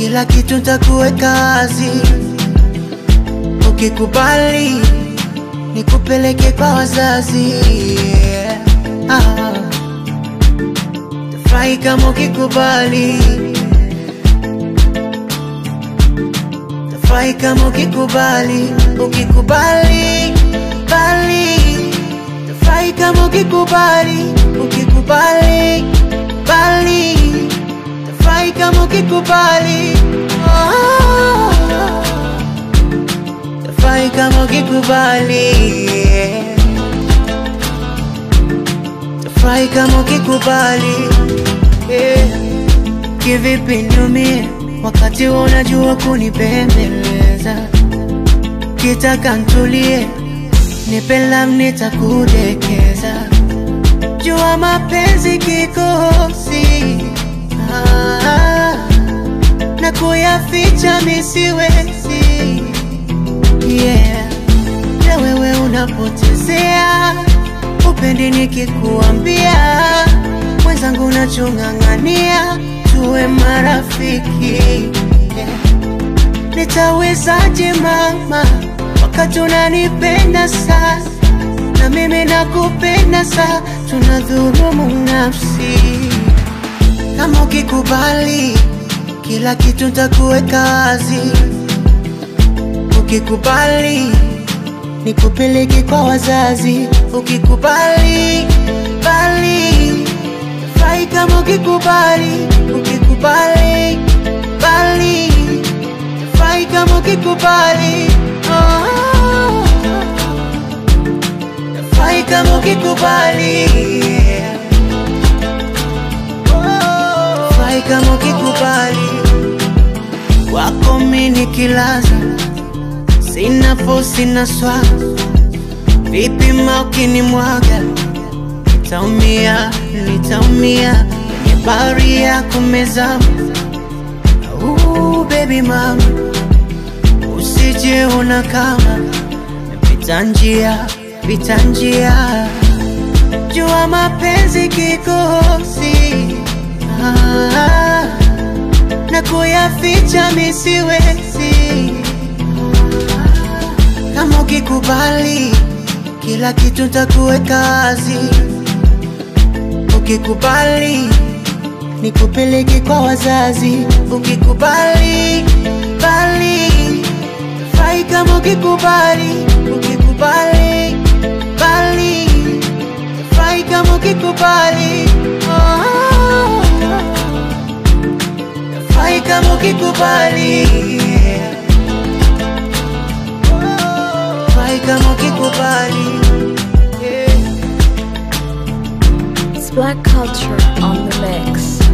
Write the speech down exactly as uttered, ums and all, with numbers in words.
kila kitu nitakuweka wazi. Ukikubali nikupeleke kwa wazazi, yeah. Ah, tafurahi kama ukikubali, tafurahi kama ukikubali. Ukikubali, bali, tafurahi kama ukikubali. Ukikubali, bali, tafurahi kama ukikubali. Oh, tafurahi kama ukikubali, yeah. Tafurahi kama ukikubali, yeah. Kivipi niumie wakati unajua kunipembeleza? Kitaka ntulie, nipe love nitakudekeza. Jua mapenzi kikosi, ah, na kuyaficha misiwezi, yeah. Na wewe unapotezea, upendi nikikuambia. Mwenzangu nachong'ang'ania, tuwe marafiki, yeah. Nitawezaje mama, wakati unanipenda sana, na mimi nakupenda sana, tunadhulumu nafsi. Kama ukikubali, kila kitu nitakuweka wazi. Ukikubali nikupeleke kwa wazazi. Ukikubali, bali, tafurahi kama ukikubali. Ukikubali, bali, tafurahi kama ukikubali. Oh, tafurahi kama ukikubali, yeah. Oh, tafurahi kama ukikubali. Wako mimi nikilaza, sina fo sina swa. Vipi ma ukinimwaga, nitaumia, nitaumia. Kwenye bahari ya kumezama, uh, baby mama, usije una kama pita njia, pita njia. Jua mapenzi kikosi, ah, na kuyaficha misiwezi. Kama ukikubali, kila kitu nitakuweka wazi. Ukikubali nikupeleke kwa wazazi. Ukikubali, bali, tafurahi kama ukikubali. Ukikubali, bali, tafurahi kama ukikubali. Oh, tafurahi kama ukikubali, yeah. Oh, tafurahi kama ukikubali, yeah. It's Black Culture on the mix.